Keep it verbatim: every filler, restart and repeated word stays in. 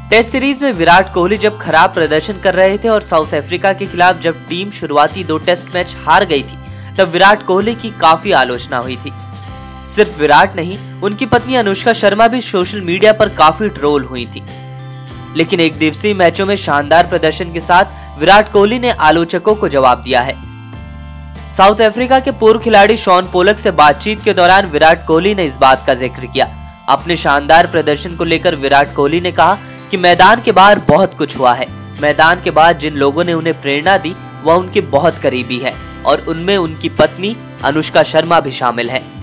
Test series में विराट कोहली जब खराब प्रदर्शन कर रहे थे और साउथ अफ्रीका के खिलाफ जब टीम शुरुआती दो टेस्ट मैच हार गई थी, तब विराट कोहली की काफी आलोचना हुई थी। सिर्फ विराट नहीं, उनकी पत्नी अनुष्का शर्मा भी सोशल मीडिया पर काफी ट्रोल हुई थी। लेकिन एक दिवसीय मैचों में शानदार प्रदर्शन के साथ विराट कोहली ने आलोचकों को जवाब दिया है। साउथ अफ्रीका के पूर्व खिलाड़ी शॉन पोलक से बातचीत के दौरान विराट कोहली ने इस बात का जिक्र किया। अपने शानदार प्रदर्शन को लेकर विराट कोहली ने कहा कि मैदान के बाहर बहुत कुछ हुआ है। मैदान के बाद जिन लोगों ने उन्हें प्रेरणा दी वह उनके बहुत करीबी है और उनमें उनकी पत्नी अनुष्का शर्मा भी शामिल है।